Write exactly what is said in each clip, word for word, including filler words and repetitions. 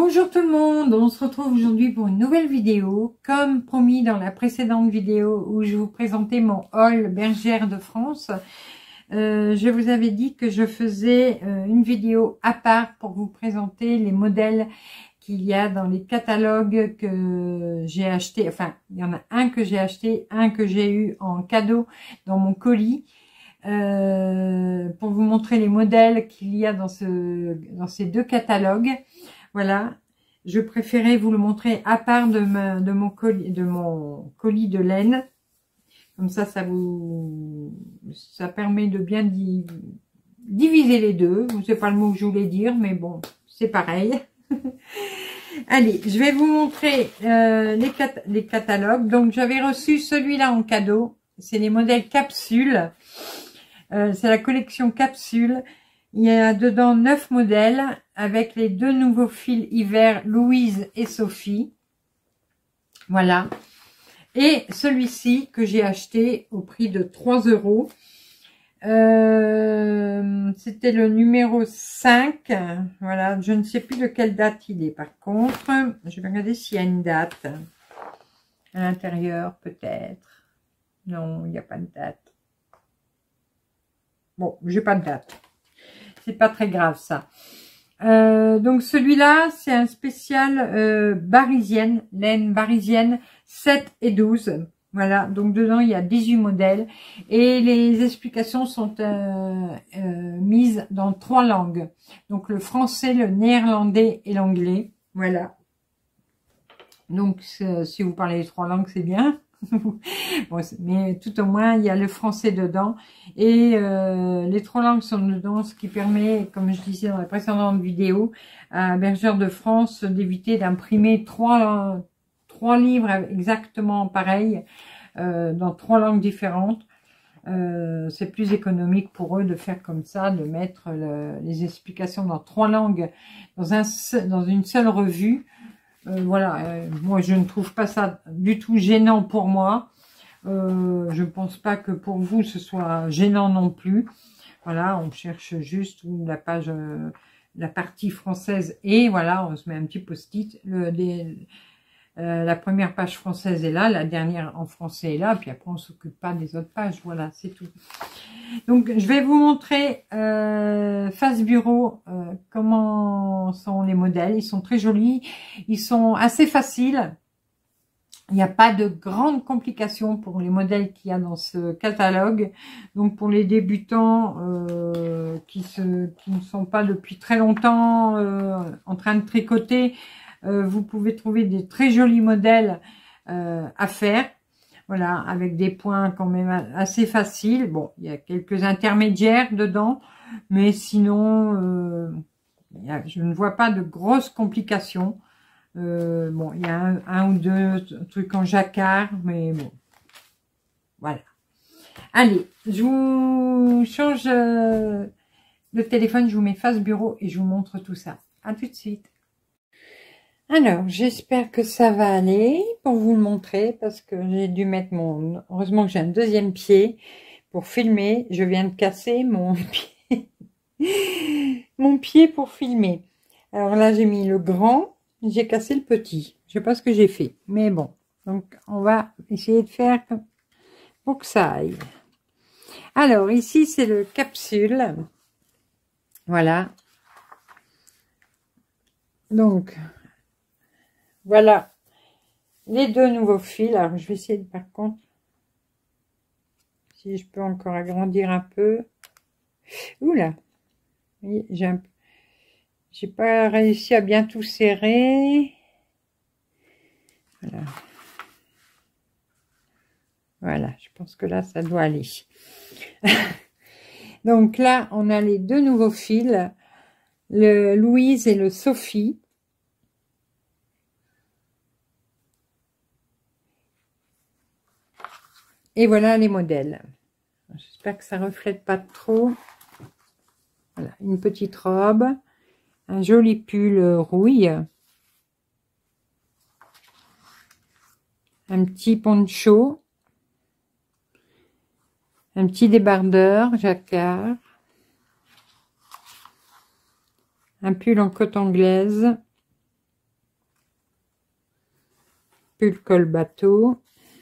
Bonjour tout le monde, on se retrouve aujourd'hui pour une nouvelle vidéo. Comme promis dans la précédente vidéo où je vous présentais mon haul Bergère de France, euh, je vous avais dit que je faisais euh, une vidéo à part pour vous présenter les modèles qu'il y a dans les catalogues que j'ai acheté. Enfin, il y en a un que j'ai acheté, un que j'ai eu en cadeau dans mon colis. Euh, pour vous montrer les modèles qu'il y a dans, ce, dans ces deux catalogues. Voilà, je préférais vous le montrer à part de, ma, de, mon, colis, de mon colis de laine. Comme ça, ça vous, ça permet de bien di, diviser les deux. C'est pas le mot que je voulais dire, mais bon, c'est pareil. Allez, je vais vous montrer euh, les, cat les catalogues. Donc, j'avais reçu celui-là en cadeau. C'est les modèles capsules. Euh, c'est la collection capsule. Il y a dedans neuf modèles avec les deux nouveaux fils hiver Louise et Sophie. Voilà. Et celui-ci que j'ai acheté au prix de trois euros. Euh, C'était le numéro cinq. Voilà. Je ne sais plus de quelle date il est par contre. Je vais regarder s'il y a une date. À l'intérieur peut-être. Non, il n'y a pas de date. Bon, j'ai pas de date. C'est pas très grave ça. Euh, donc celui-là, c'est un spécial euh, barisienne, laine barisienne sept et douze. Voilà, donc dedans il y a dix-huit modèles. Et les explications sont euh, euh, mises dans trois langues. Donc le français, le néerlandais et l'anglais. Voilà. Donc si vous parlez les trois langues, c'est bien. Bon, mais tout au moins il y a le français dedans et euh, les trois langues sont dedans, ce qui permet, comme je disais dans la précédente vidéo, à Bergère de France d'éviter d'imprimer trois trois livres exactement pareils euh, dans trois langues différentes. Euh, c'est plus économique pour eux de faire comme ça, de mettre le, les explications dans trois langues dans un dans une seule revue. Euh, voilà, euh, moi je ne trouve pas ça du tout gênant pour moi. Euh, je ne pense pas que pour vous ce soit gênant non plus. Voilà, on cherche juste où la page, euh, la partie française et voilà, on se met un petit post-it. Le, les, euh, la première page française est là, la dernière en français est là, puis après on s'occupe pas des autres pages. Voilà, c'est tout. Donc je vais vous montrer euh, face bureau euh, comment sont les modèles. Ils sont très jolis, ils sont assez faciles. Il n'y a pas de grandes complications pour les modèles qu'il y a dans ce catalogue. Donc pour les débutants euh, qui, se, qui ne sont pas depuis très longtemps euh, en train de tricoter, euh, vous pouvez trouver des très jolis modèles euh, à faire. Voilà, avec des points quand même assez faciles. Bon, il y a quelques intermédiaires dedans, mais sinon, euh, il y a, je ne vois pas de grosses complications. Euh, bon, il y a un, un ou deux trucs en jacquard, mais bon, voilà. Allez, je vous change euh, le téléphone, je vous mets face bureau et je vous montre tout ça. À tout de suite. Alors, j'espère que ça va aller pour vous le montrer parce que j'ai dû mettre mon... Heureusement que j'ai un deuxième pied pour filmer. Je viens de casser mon pied. Mon pied pour filmer. Alors là, j'ai mis le grand. J'ai cassé le petit. Je sais pas ce que j'ai fait. Mais bon. Donc, on va essayer de faire pour que ça aille. Alors, ici, c'est le capsule. Voilà. Donc... Voilà les deux nouveaux fils. Alors, je vais essayer de, par contre, si je peux encore agrandir un peu. Oula, oui, j'ai un... j'ai pas réussi à bien tout serrer. Voilà. Voilà, je pense que là, ça doit aller. Donc là, on a les deux nouveaux fils, le Louise et le Sophie. Et voilà les modèles. J'espère que ça reflète pas trop. Voilà, une petite robe, un joli pull rouille, un petit poncho, un petit débardeur jacquard, un pull en coton anglaise, pull col bateau.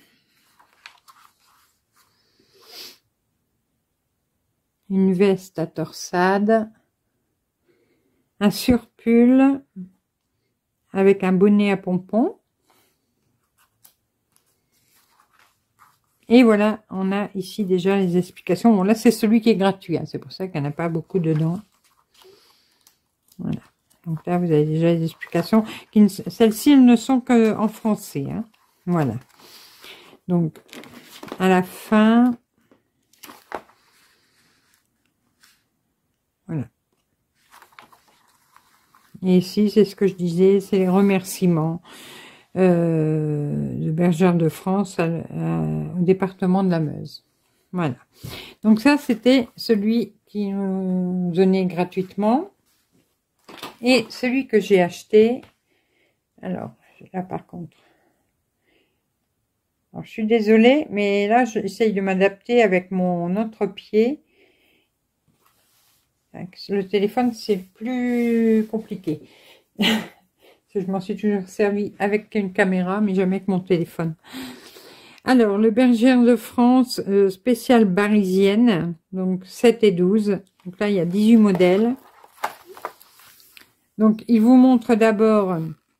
Une veste à torsade. Un surpull avec un bonnet à pompons. Et voilà, on a ici déjà les explications. Bon, là, c'est celui qui est gratuit. Hein, c'est pour ça qu'il n'y en a pas beaucoup dedans. Voilà. Donc là, vous avez déjà les explications. Celles-ci, elles ne sont qu'en français. Hein. Voilà. Donc, à la fin... Voilà. Et ici, c'est ce que je disais, c'est les remerciements euh, de Bergère de France à, à, au département de la Meuse. Voilà. Donc ça, c'était celui qui nous donnait gratuitement. Et celui que j'ai acheté, alors, là par contre, alors, je suis désolée, mais là, j'essaye de m'adapter avec mon autre pied. Le téléphone, c'est plus compliqué. Je m'en suis toujours servi avec une caméra, mais jamais avec mon téléphone. Alors, le Bergère de France euh, spécial barisienne, donc sept et douze. Donc là, il y a dix-huit modèles. Donc, il vous montre d'abord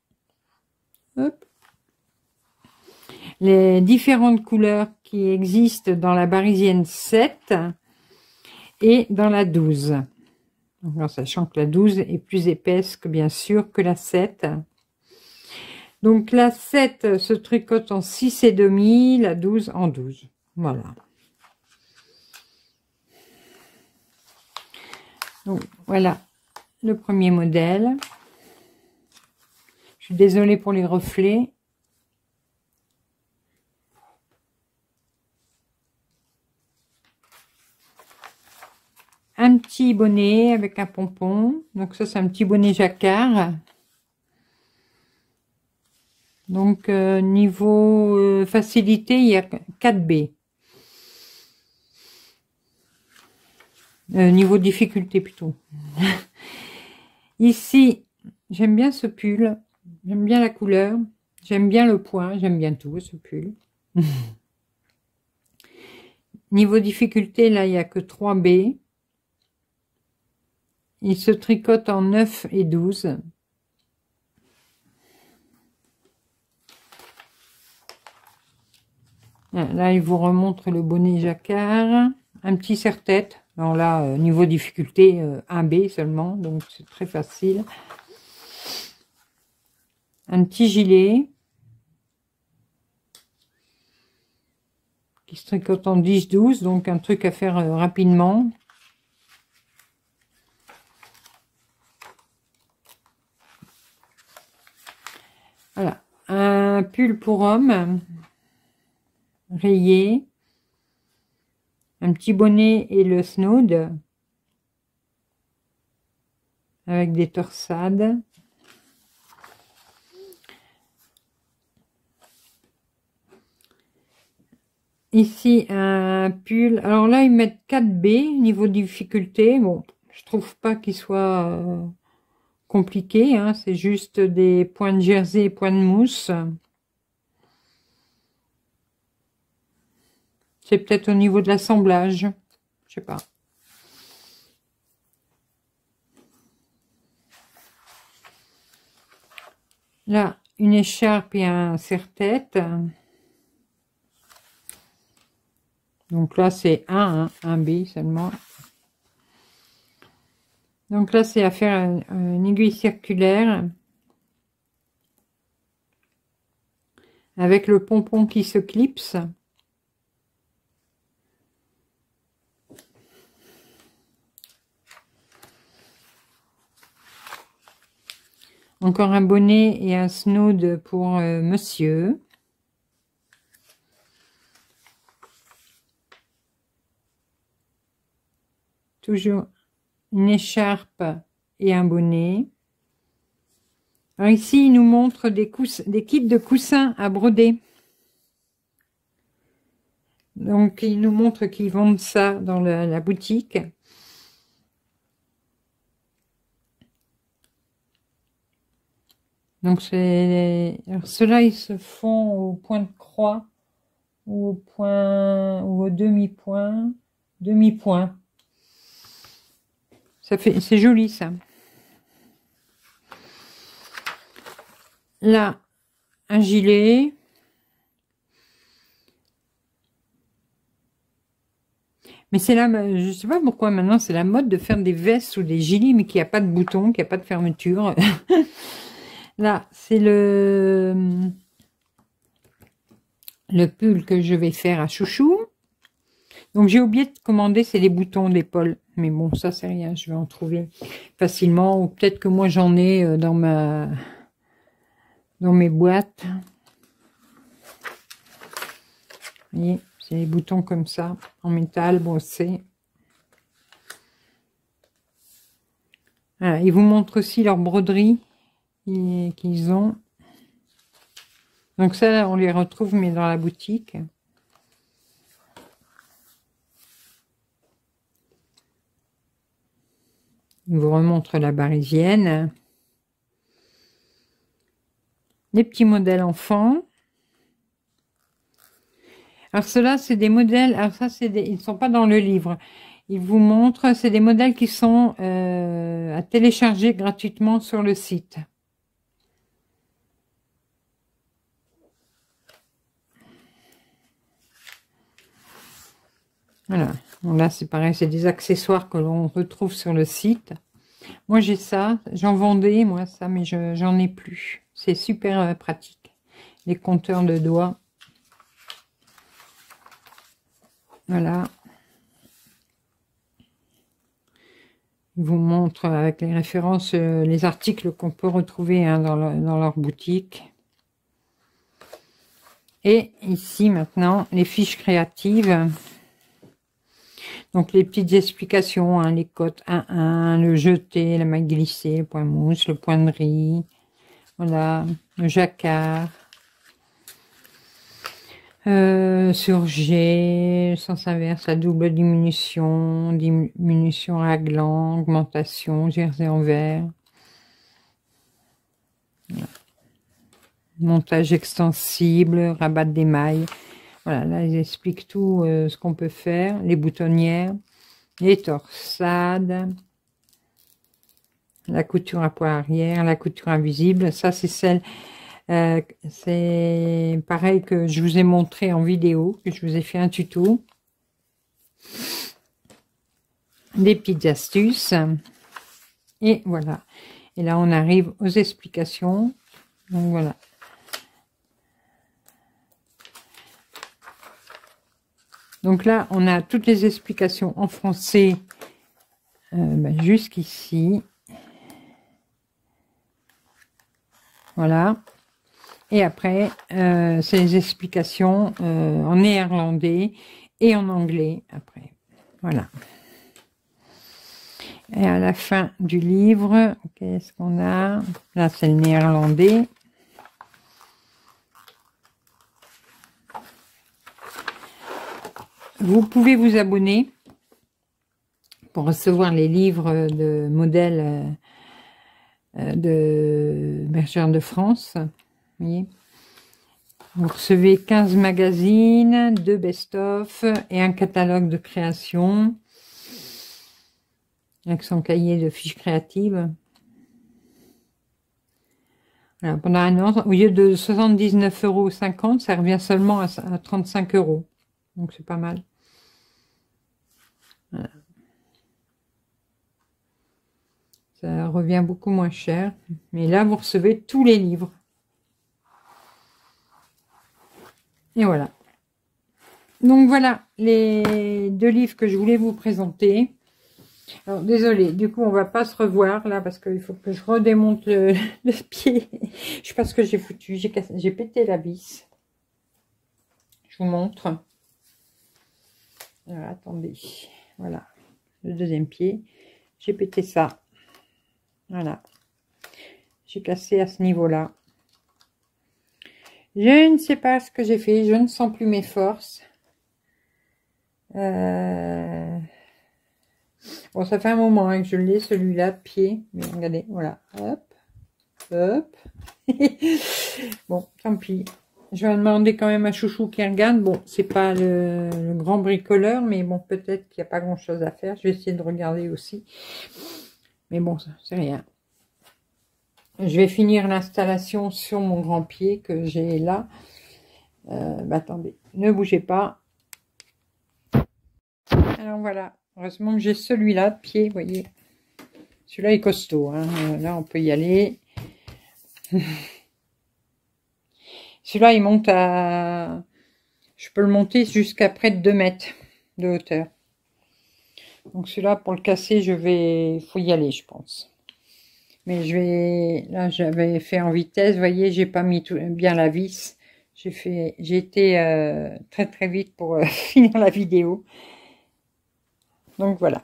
les différentes couleurs qui existent dans la barisienne sept et dans la douze. Donc, en sachant que la douze est plus épaisse que bien sûr que la sept. Donc la sept se tricote en six et demi, la douze en douze. Voilà. Donc voilà le premier modèle. Je suis désolée pour les reflets. Un petit bonnet avec un pompon. Donc ça, c'est un petit bonnet jacquard. Donc euh, niveau euh, facilité, il y a quatre B. Euh, niveau difficulté plutôt. Ici, j'aime bien ce pull. J'aime bien la couleur. J'aime bien le point. J'aime bien tout ce pull. Niveau difficulté, là, il n'y a que trois B. Il se tricote en neuf et douze. Là, il vous remontre le bonnet jacquard. Un petit serre-tête. Alors là, euh, niveau difficulté, euh, un B seulement. Donc, c'est très facile. Un petit gilet. Qui se tricote en dix douze. Donc, un truc à faire euh, rapidement. Voilà, un pull pour homme, rayé, un petit bonnet et le snood, avec des torsades. Ici, un pull, alors là, ils mettent quatre B, niveau difficulté, bon, je trouve pas qu'il soit... Euh, compliqué, hein, c'est juste des points de jersey et points de mousse. C'est peut-être au niveau de l'assemblage, je sais pas. Là, une écharpe et un serre-tête. Donc là, c'est un, hein, un B seulement. Donc là, c'est à faire une, une aiguille circulaire avec le pompon qui se clipse. Encore un bonnet et un snood pour euh, monsieur. Toujours une écharpe et un bonnet. Alors ici, il nous montre des, des kits de coussins à broder. Donc, il nous montre qu'ils vendent ça dans la, la boutique. Donc, c'est... Ceux-là, ils se font au point de croix, ou au point, ou au demi-point, demi-point. Ça fait, c'est joli, ça. Là, un gilet. Mais c'est là, je sais pas pourquoi maintenant, c'est la mode de faire des vestes ou des gilets, mais qu'il n'y a pas de bouton, qu'il n'y a pas de fermeture. Là, c'est le, le pull que je vais faire à chouchou. Donc, j'ai oublié de commander, c'est les boutons d'épaule. Mais bon, ça, c'est rien, je vais en trouver facilement. Ou peut-être que moi, j'en ai dans ma, dans mes boîtes. Vous voyez, c'est les boutons comme ça, en métal brossé. Voilà, ils vous montrent aussi leur broderie qu'ils ont. Donc ça, on les retrouve, mais dans la boutique. Ils vous remontrent la barisienne. Les petits modèles enfants. Alors ceux-là, c'est des modèles, alors ça, c'est des, ils ne sont pas dans le livre. Ils vous montrent, c'est des modèles qui sont euh, à télécharger gratuitement sur le site. Voilà, bon, là c'est pareil, c'est des accessoires que l'on retrouve sur le site. Moi j'ai ça, j'en vendais moi ça, mais je j'en ai plus. C'est super euh, pratique. Les compteurs de doigts. Voilà. Ils vous montrent avec les références, euh, les articles qu'on peut retrouver hein, dans, le, dans leur boutique. Et ici maintenant, les fiches créatives. Donc les petites explications, hein, les cotes un un, le jeté, la maille glissée, le point mousse, le point de riz, voilà, le jacquard, euh, sur G, sens inverse, la double diminution, diminution raglan, augmentation, jersey en vert, voilà. Montage extensible, rabat des mailles. Voilà, là, ils expliquent tout euh, ce qu'on peut faire. Les boutonnières, les torsades, la couture à poids arrière, la couture invisible. Ça, c'est celle, euh, c'est pareil que je vous ai montré en vidéo, que je vous ai fait un tuto. Des petites astuces. Et voilà. Et là, on arrive aux explications. Donc, voilà. Donc là, on a toutes les explications en français euh, ben, jusqu'ici. Voilà. Et après, euh, c'est les explications euh, en néerlandais et en anglais après. Voilà. Et à la fin du livre, qu'est-ce qu'on a? Là, c'est le néerlandais. Vous pouvez vous abonner pour recevoir les livres de modèles de Bergère de France. Vous voyez, vous recevez quinze magazines, deux best-of et un catalogue de création avec son cahier de fiches créatives. Voilà, pendant un an, au lieu de soixante-dix-neuf euros cinquante, ça revient seulement à trente-cinq euros. Donc c'est pas mal. Voilà. Ça revient beaucoup moins cher. Mais là, vous recevez tous les livres. Et voilà. Donc voilà les deux livres que je voulais vous présenter. Alors désolé, du coup on va pas se revoir là parce qu'il faut que je redémonte le, le pied. Je sais pas ce que j'ai foutu, j'ai cassé, j'ai pété la vis. Je vous montre. Alors, attendez, voilà le deuxième pied. J'ai pété ça. Voilà, j'ai cassé à ce niveau-là. Je ne sais pas ce que j'ai fait, je ne sens plus mes forces. Euh... Bon, ça fait un moment hein, que je l'ai celui-là de pied, mais regardez, voilà, hop, hop, Bon, tant pis. Je vais demander quand même à Chouchou qui regarde. Bon, c'est pas le, le grand bricoleur, mais bon, peut-être qu'il n'y a pas grand-chose à faire. Je vais essayer de regarder aussi. Mais bon, c'est rien. Je vais finir l'installation sur mon grand pied que j'ai là. Euh, bah, attendez, ne bougez pas. Alors voilà, heureusement que j'ai celui-là de pied, vous voyez. Celui-là est costaud, hein. Là on peut y aller. Celui-là il monte à... Je peux le monter jusqu'à près de deux mètres de hauteur. Donc celui-là pour le casser, je vais... faut y aller je pense. Mais je vais... Là j'avais fait en vitesse, vous voyez, j'ai pas mis tout... bien la vis. J'ai fait... J'ai été euh, très très vite pour euh, finir la vidéo. Donc voilà.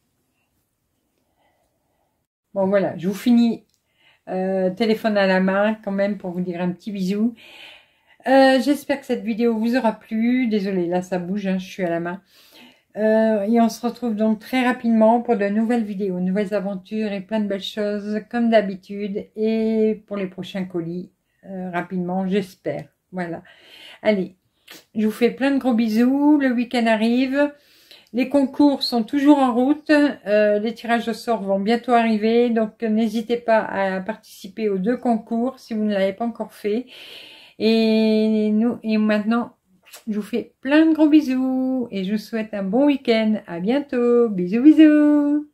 Bon voilà, je vous finis euh, téléphone à la main quand même pour vous dire un petit bisou. Euh, J'espère que cette vidéo vous aura plu. Désolée, là ça bouge, hein, je suis à la main. Euh, et on se retrouve donc très rapidement pour de nouvelles vidéos, nouvelles aventures et plein de belles choses comme d'habitude. Et pour les prochains colis, euh, rapidement, j'espère. Voilà. Allez, je vous fais plein de gros bisous. Le week-end arrive. Les concours sont toujours en route, euh, les tirages au sort vont bientôt arriver, donc n'hésitez pas à participer aux deux concours si vous ne l'avez pas encore fait. Et, nous, et maintenant, je vous fais plein de gros bisous et je vous souhaite un bon week-end. À bientôt. Bisous, bisous.